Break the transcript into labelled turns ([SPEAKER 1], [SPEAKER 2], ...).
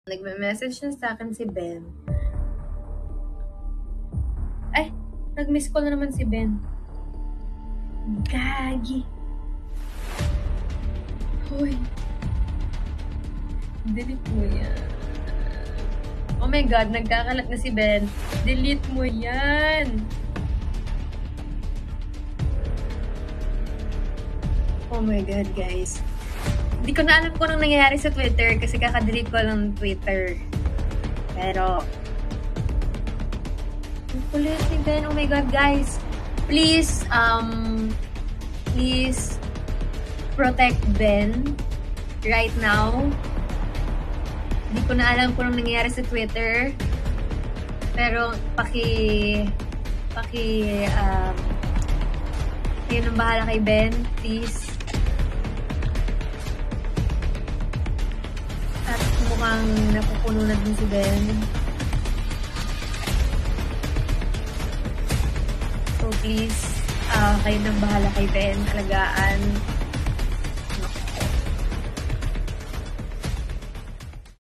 [SPEAKER 1] Nagme-message na sa akin si Ben. Ay, nag-miss call na naman si Ben. Gagi. Hoy. Delete mo yan. Oh my God, nagkakalat na si Ben. Delete mo yan. Oh my God, guys. Hindi ko na alam kung anong nangyayari sa Twitter kasi kakadelete ko ng Twitter. Pero, ang kulit ni Ben. Oh my God, guys. Please, please protect Ben right now. Hindi ko na alam kung anong nangyayari sa Twitter. Pero, kayo nang bahala kay Ben, please. At mukhang napupuno na din si Ben. So please, kayo nang bahala kay Ben. Alagaan.